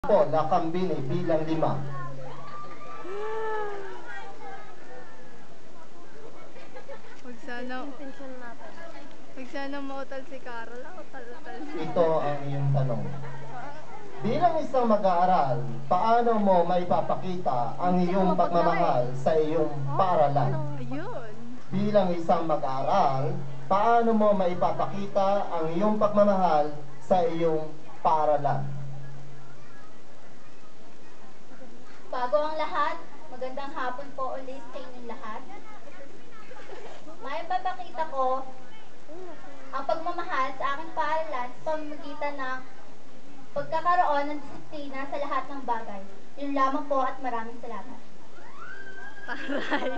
po na kambing bilang 5. Huwag sana mautal si Carol. Utal-utal. Ito ang iyong tanong. Bilang isang mag-aaral, paano mo maipapakita ang iyong pagmamahal sa iyong paaralan? Ayun. Bilang isang mag-aaral, paano mo maipapakita ang iyong pagmamahal sa iyong paaralan? Bago ang lahat, magandang hapon po ulit sa inyong lahat. May papakita ko ang pagmamahal sa aking paaralan sa pamamagitan ng pagkakaroon ng disiplina sa lahat ng bagay. Yun lamang po at maraming salamat. Taray.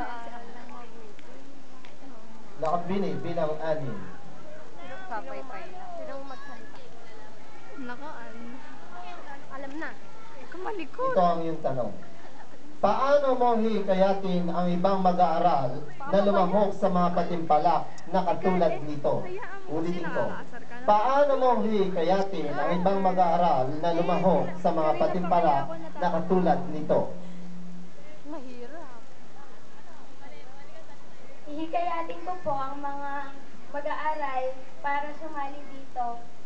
Nakambini bilang 6. Papay-pay. Sinong magsalita? Nakaan. Alam na. Kamalikot. Ito ang iyong tanong. Paano mo hikayatin ang ibang mag-aaral na lumahok sa mga patimpalak na katulad nito? Ulitin ko. Paano mo hikayatin ang ibang mag-aaral na lumahok sa mga patimpalak na katulad nito? Mahirap. Ihikayatin ko po ang mga mag-aaral para sumali dito